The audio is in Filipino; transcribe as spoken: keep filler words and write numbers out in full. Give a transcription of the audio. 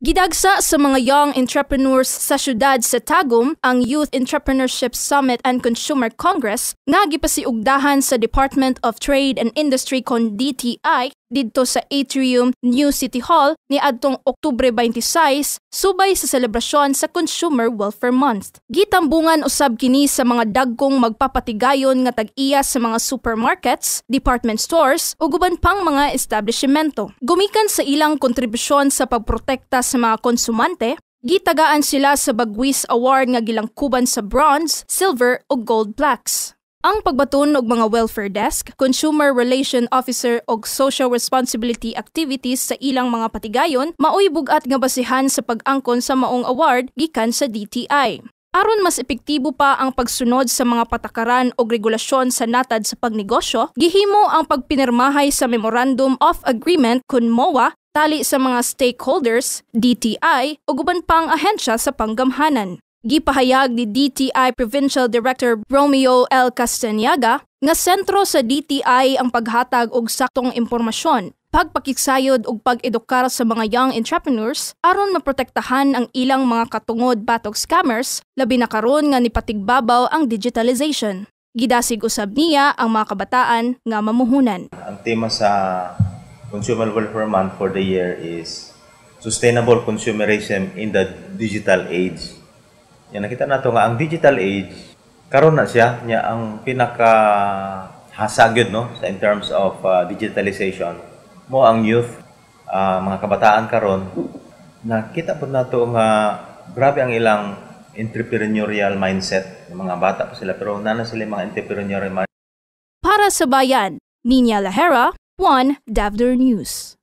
Gidagsa sa mga young entrepreneurs sa syudad sa Tagum ang Youth Entrepreneurship Summit and Consumer Congress nga gipasiugdahan sa Department of Trade and Industry kon D T I didto sa Atrium New City Hall ni adtong Oktubre twenty-six subay sa selebrasyon sa Consumer Welfare Month. Gitambungan usab kini sa mga dagkong magpapatigayon nga tag-iya sa mga supermarkets, department stores ug uban pang mga establishmento. Gumikan sa ilang kontribusyon sa pagprotekta sa mga konsumante, gitagaan sila sa Bagwis Award nga gilangkuban sa bronze, silver ug gold plaques. Ang pagbaton og mga welfare desk, consumer relation officer ug social responsibility activities sa ilang mga patigayon maoy bugat nga basihan sa pag-angkon sa maong award gikan sa D T I. Aron mas epektibo pa ang pagsunod sa mga patakaran o regulasyon sa natad sa pagnegosyo, gihimo ang pagpinirmahay sa Memorandum of Agreement kun M O A tali sa mga stakeholders, D T I ug uban pang ahensya sa panggamhanan. Gipahayag ni D T I Provincial Director Romeo L. Castañaga nga sentro sa D T I ang paghatag og saktong impormasyon, pagpakiksayod ug pag-edukar sa mga young entrepreneurs aron maprotektahan ang ilang mga katungod batok scammers labi na karon nga nipatigbabaw ang digitalization. Gidasig usab niya ang mga kabataan nga mamuhunan. Ang tema sa Consumer Welfare Month for the year is Sustainable Consumerism in the Digital Age. Yan, nakita nato nga ang digital age karon na siya niya ang pinaka hasagid no sa in terms of uh, digitalization mo ang youth, uh, mga kabataan karon nakita po nato nga grabe ang ilang entrepreneurial mindset ng mga bata pa sila pero nana sila mga entrepreneurial mindset. Para sa bayan, Nina Lahera, One Davder News.